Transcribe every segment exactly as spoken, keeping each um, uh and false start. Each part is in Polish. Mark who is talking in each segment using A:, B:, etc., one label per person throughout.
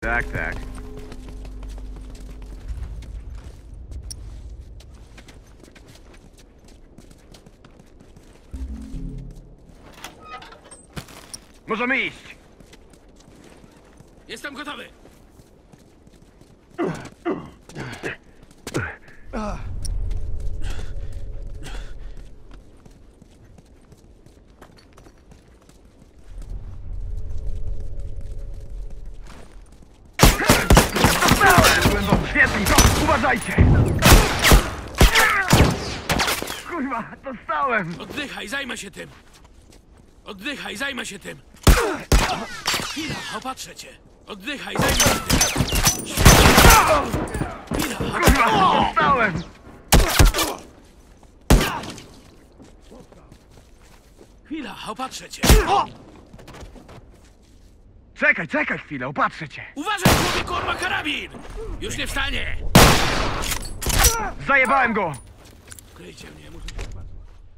A: Tak, tak. Możemy iść!
B: Jestem gotowy!
A: Byłem wam świetni! Uważajcie! Kurwa, dostałem!
B: Oddychaj, zajmę się tym! Oddychaj, zajmę się tym! Chwila, opatrzę cię! Oddychaj, zajmę się tym! Chwila,
A: Kurwa, dostałem!
B: chwila, opatrzę cię!
A: Czekaj, czekaj chwilę, opatrzę cię!
B: Uważaj, człowieku, on ma karabin! Już nie wstanie!
A: Zajebałem go!
B: Kryjcie mnie, muszę się opatrzyć.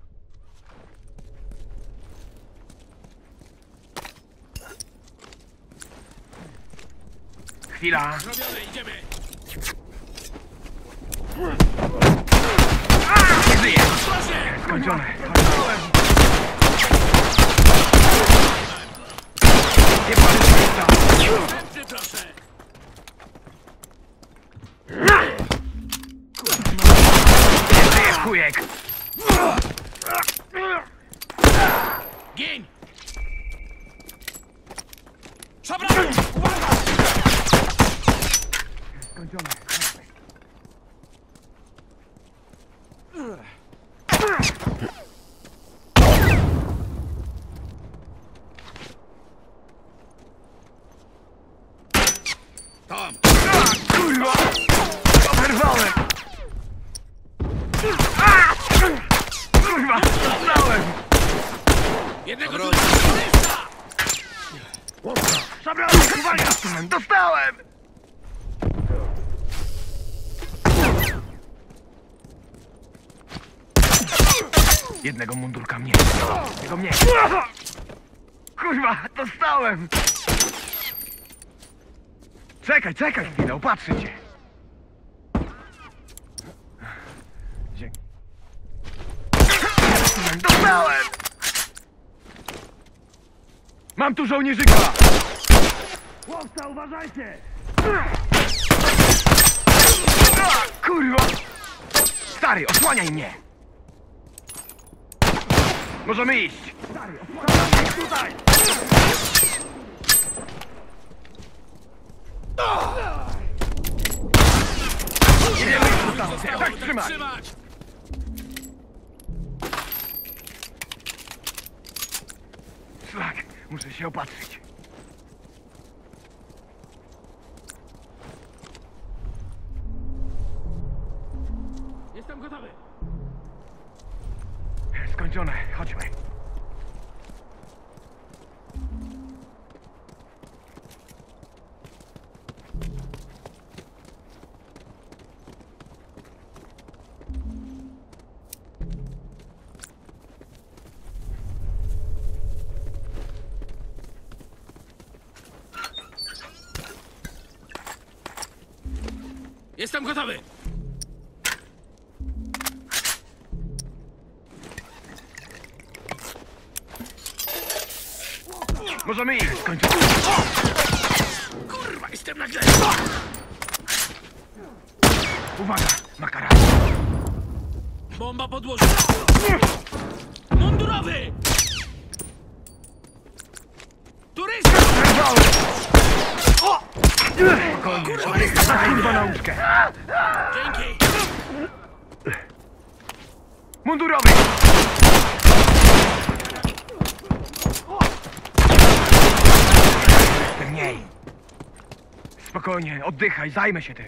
A: Chwila!
B: Zrobione, idziemy!
A: Nie żyję!
B: Proszę!
A: Skończone! Nie patrz miejsca!
B: Następny, proszę!
A: Nie żyję, chujek!
B: Gień! Szabramy! Uwaga!
A: Skończone!
B: Tam!
A: Kurwa! Oberwałem! Kurwa! Dostałem!
B: Jednego tu...
A: Zabrałem! Uwaga! Dostałem! Jednego mundurka mnie. Tego mnie. Kurwa! Dostałem! Czekaj, czekaj chwilę, opatrzę cię. Dzięki. Dostałem! Mam tu żołnierzyka! Łowca, uważajcie! Kurwa! Stary, osłaniaj mnie! Możemy iść! Stary, osłaniaj mnie tutaj! Idziemy już tam! Tak trzymać!
B: trzymać!
A: Szlak, muszę się opatrzyć.
B: Jestem gotowy!
A: Skończone, chodźmy.
B: Jestem gotowy!
A: Możemy iść, skończone.
B: Kurwa, jestem na glebie!
A: Uwaga, na karabin.
B: Bomba podłożona! Mundurowy! Turysta!
A: Zerwałem! Spokojnie, oddychaj, kurwa nauczkę.
B: Dzięki!
A: Mundurowy! Mniej. Spokojnie, oddychaj, zajmę się tym.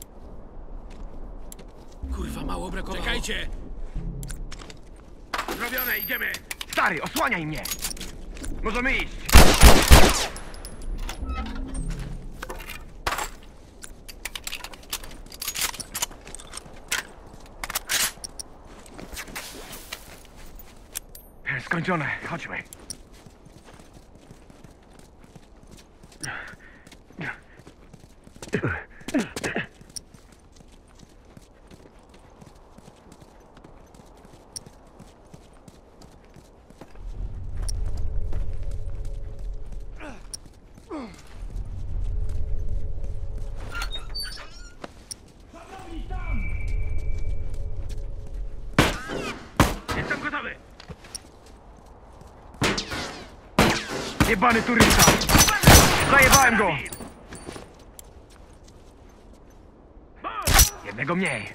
B: Kurwa, mało brakowało. Czekajcie! Zrobione, idziemy!
A: Stary, osłaniaj mnie! Możemy iść! Skończone, chodźmy. Jestem gotowy! Jebany turysta! Zajebałem go! Jednego mniej.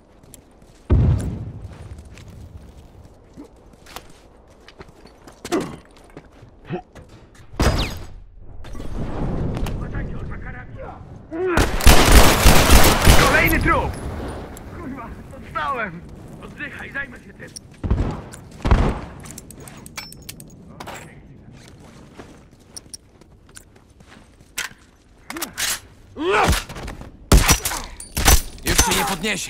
A: Kolejny trup! Kurwa, dostałem!
B: Oddychaj, zajmę się tym.
C: Już się nie podniesie.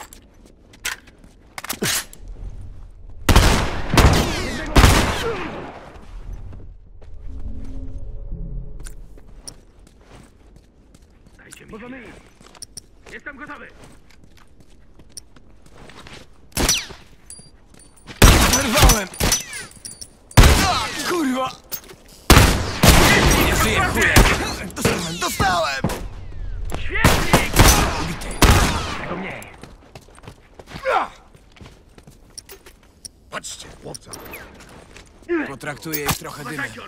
B: Dajcie mi
A: Możemy
B: chwilę.
A: iść.
B: Jestem gotowy.
C: Wyrwałem! A, kurwa! Nie żyję, chuje! Dostałem, dostałem!
B: Świetnik!
C: Ubity.
A: Jednego mniej.
C: Patrzcie, chłopca. Potraktuję ich trochę dymem.
B: Dajcie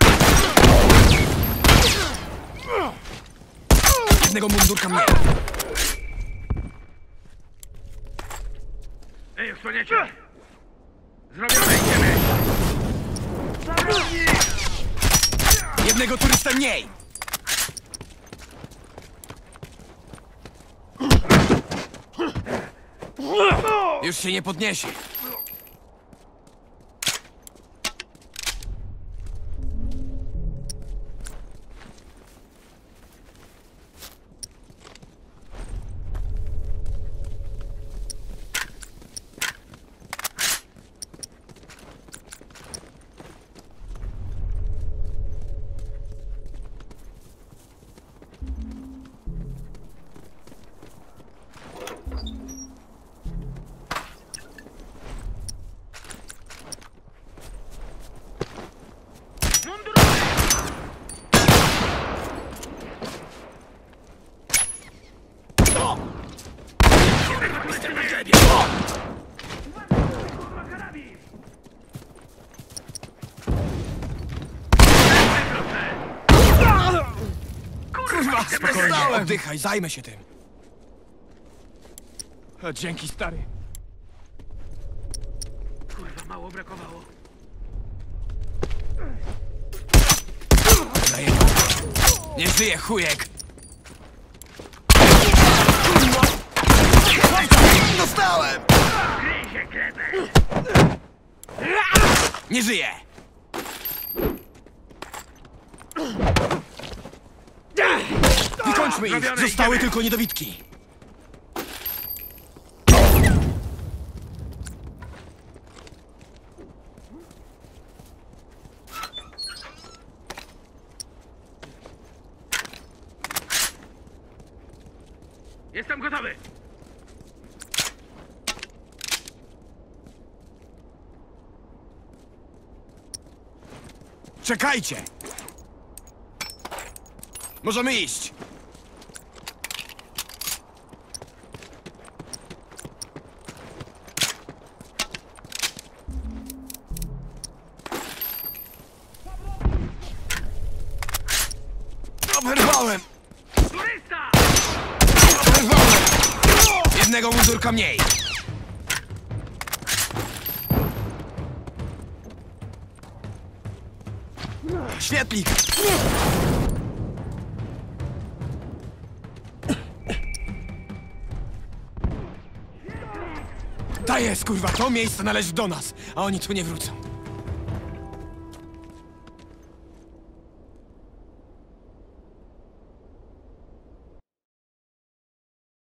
C: Jednego mundurka mniej.
B: Ej, osłaniacie! Zrobione, idziemy!
C: Jednego turysta mniej. Już się nie podniesie. Kurwa, spokojnie, oddychaj, zajmę się tym. A, dzięki, stary.
B: Kurwa, mało brakowało.
C: Daję. Nie żyje, chujek. Dostałem!
B: Kryj się, kretę!
C: Nie żyje! Wykończmy ich!
B: Zrobione,
C: Zostały
B: idziemy.
C: tylko niedowidki.
B: Jestem gotowy!
C: Czekajcie! Możemy iść! Oberwałem!
B: Turysta!
C: Oberwałem! Jednego mundurka mniej! Świetlik! Ta jest, kurwa, to miejsce należy do nas, a oni tu nie wrócą.